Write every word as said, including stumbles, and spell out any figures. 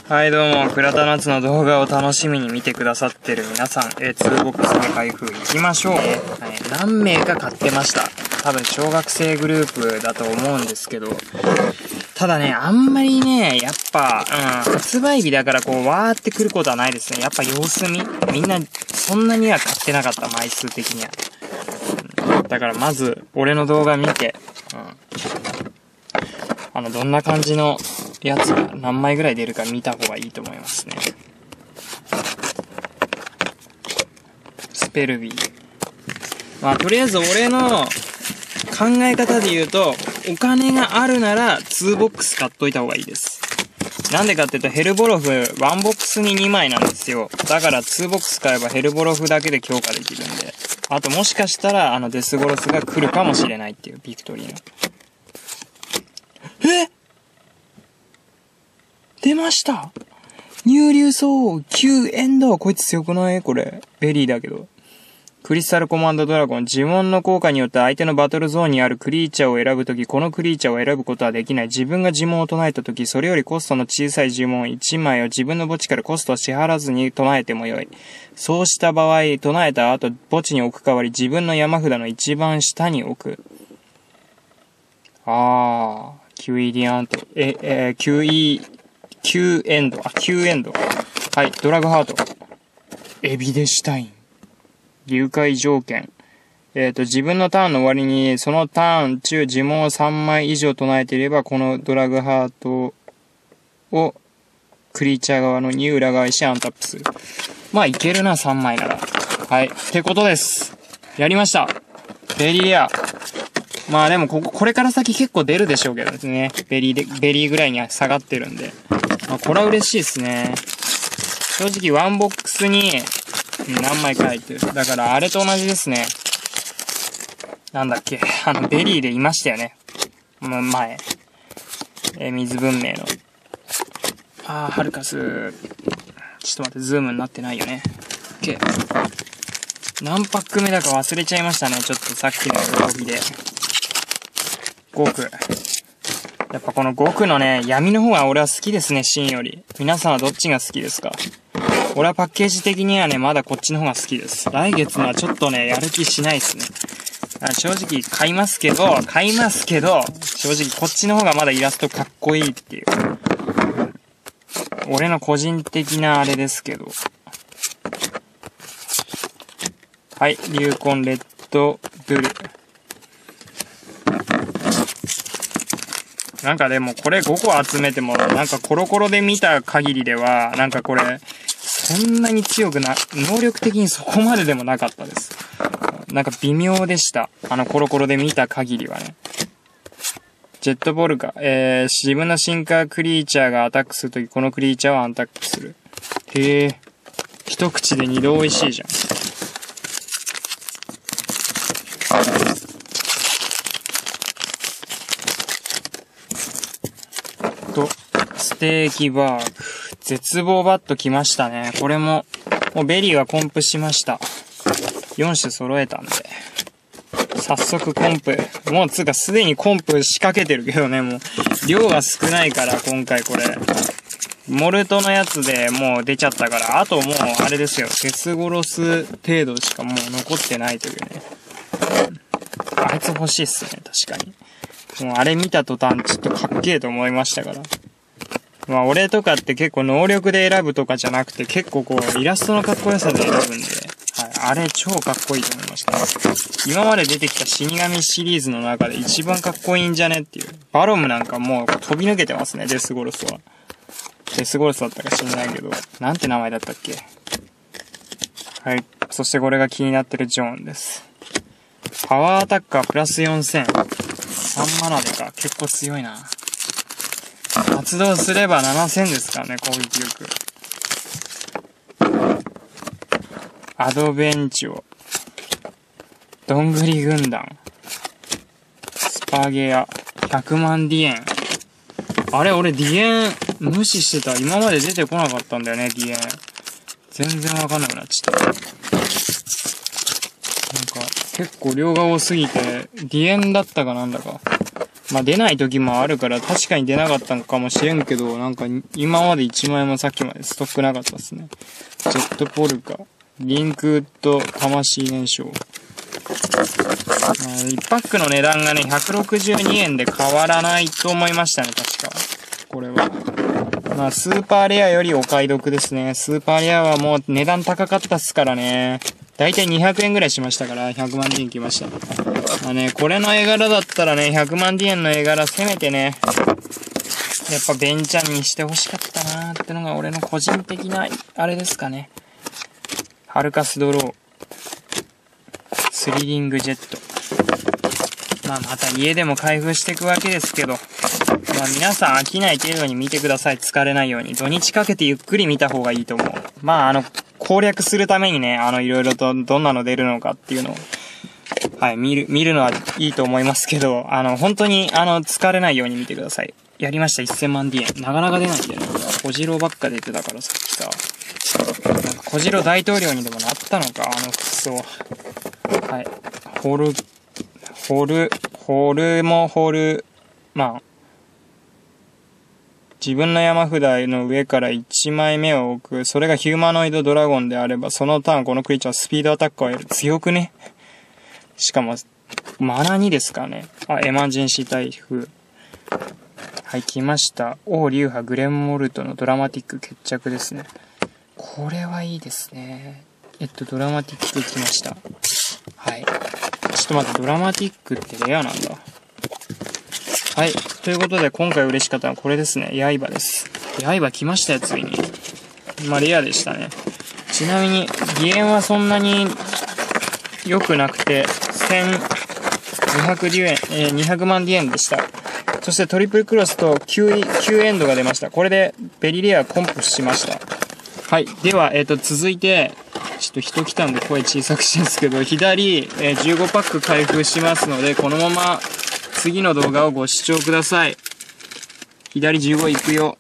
はいどうも、倉田夏の動画を楽しみに見てくださってる皆さん、えー、ツーボックスで開封いきましょう。はい、何名か買ってました。多分小学生グループだと思うんですけど、ただね、あんまりね、やっぱ、うん、発売日だからこう、わーってくることはないですね。やっぱ様子見みんな、そんなには買ってなかった、枚数的には。うん、だからまず、俺の動画見て、うん、あの、どんな感じのやつが何枚ぐらい出るか見た方がいいと思いますね。スペルビー。まあ、とりあえず俺の考え方で言うと、お金があるならにボックス買っといた方がいいです。なんでかっていうと、ヘルボロフいちボックスににまいなんですよ。だからにボックス買えばヘルボロフだけで強化できるんで。あともしかしたら、あのデスゴロスが来るかもしれないっていう、ビクトリーの。え出ました。入流層きゅうエンド。こいつ強くない？これ。ベリーだけど。クリスタルコマンドドラゴン。呪文の効果によって相手のバトルゾーンにあるクリーチャーを選ぶとき、このクリーチャーを選ぶことはできない。自分が呪文を唱えたとき、それよりコストの小さい呪文いちまいを自分の墓地からコストを支払わずに唱えてもよい。そうした場合、唱えた後、墓地に置く代わり、自分の山札の一番下に置く。あー、キューイーディアント。え、えー、キューイー、きゅうエンド。あ、きゅうエンド。はい、ドラグハート。エビデシュタイン。流解条件。えっと、自分のターンの終わりに、そのターン中呪文をさんまい以上唱えていれば、このドラグハートをクリーチャー側のに裏返しアンタップする。まあ、いけるな、さんまいなら。はい。ってことです。やりました。ベリーレア。まあでもここ、これから先結構出るでしょうけどですね。ベリーで、ベリーぐらいには下がってるんで。まあこれは嬉しいですね。正直ワンボックスに何枚か入ってる。だからあれと同じですね。なんだっけ。あの、ベリーでいましたよね。もう前。えー、水文明の。あー、ハルカス。ちょっと待って、ズームになってないよね。OK。何パック目だか忘れちゃいましたね。ちょっとさっきの動きで。ごく。やっぱこのごくのね、闇の方が俺は好きですね、真より。皆さんはどっちが好きですか？俺はパッケージ的にはね、まだこっちの方が好きです。来月のはちょっとね、やる気しないですね。正直買いますけど、買いますけど、正直こっちの方がまだイラストかっこいいっていう。俺の個人的なあれですけど。はい、リュウコンレッドドゥル。なんかでもこれごこ集めても、なんかコロコロで見た限りでは、なんかこれ、そんなに強くな、能力的にそこまででもなかったです。なんか微妙でした。あのコロコロで見た限りはね。ジェットボルカ。えー、自分の進化クリーチャーがアタックするとき、このクリーチャーをアタックする。へえ。一口で二度美味しいじゃん。と、ステーキバーグ。絶望バット来ましたね。これも、もうベリーはコンプしました。よん種揃えたんで。早速コンプ。もうつうかすでにコンプ仕掛けてるけどね、もう。量が少ないから今回これ。モルトのやつでもう出ちゃったから、あともうあれですよ。デスゴロス程度しかもう残ってないというね。あいつ欲しいっすね、確かに。もうあれ見た途端ちょっとかっけえと思いましたから。まあ俺とかって結構能力で選ぶとかじゃなくて結構こうイラストのかっこよさで選ぶんで、はい、あれ超かっこいいと思いました。今まで出てきた死神シリーズの中で一番かっこいいんじゃねっていう。バロムなんかもう飛び抜けてますね、デスゴロスは。デスゴロスだったか知んないけど、なんて名前だったっけ。はい。そしてこれが気になってるジョーンです。パワーアタッカープラスよんせん。さんマナでか。結構強いな。発動すればななせんですからね、攻撃力。アドベンチョ。どんぐり軍団。スパゲア。ひゃくまんディエン。あれ、俺ディエン無視してた。今まで出てこなかったんだよね、ディエン。全然わかんなくなっちゃった。なんか、結構量が多すぎて、ディエンだったかなんだか。 まあ出ない時もあるから確かに出なかったのかもしれんけど、なんか今までいちまいもさっきまでストックなかったですね。ジェットポルカ、リンクウッド魂燃焼。まあ、いちパックの値段がね、ひゃくろくじゅうにえんで変わらないと思いましたね、確か。これは。まあ、スーパーレアよりお買い得ですね。スーパーレアはもう値段高かったっすからね。だいたいにひゃくえんぐらいしましたから、ひゃくまんディエン来ました。まあね、これの絵柄だったらね、ひゃくまんディエンの絵柄せめてね、やっぱベンチャンにしてほしかったなーってのが俺の個人的な、あれですかね。ハルカスドロー。スリリングジェット。まあまた家でも開封していくわけですけど、まあ皆さん飽きない程度に見てください。疲れないように。土日かけてゆっくり見た方がいいと思う。まああの、攻略するためにね、あの、いろいろとどんなの出るのかっていうのを、はい、見る、見るのはいいと思いますけど、あの、本当に、あの、疲れないように見てください。やりました、せんまんディエン。なかなか出ないんだよね。小次郎ばっか出てたからさっきさ。なんか小次郎大統領にでもなったのか、あの服装。はい。ホル、ホル、ホルもホル、まあ、自分の山札の上からいちまいめを置く。それがヒューマノイドドラゴンであれば、そのターンこのクリーチャーはスピードアタックを得る。強くね。しかも、マナにですかね。あ、エマージェンシー台風。はい、来ました。王流派グレンモルトのドラマティック決着ですね。これはいいですね。えっと、ドラマティック来ました。はい。ちょっと待って、ドラマティックってレアなんだ。はい。ということで、今回嬉しかったのはこれですね。刃です。刃来ましたよ、ついに。まあ、レアでしたね。ちなみに、義援はそんなに良くなくて、せんにひゃくデュエン、えー、にひゃくまんディエンでした。そしてトリプルクロスときゅう、きゅうエンドが出ました。これでベリレアコンプしました。はい。では、えっと、続いて、ちょっと人来たんで声小さくしてるんですけど、左、えー、じゅうごパック開封しますので、このまま次の動画をご視聴ください。左じゅうごいくよ。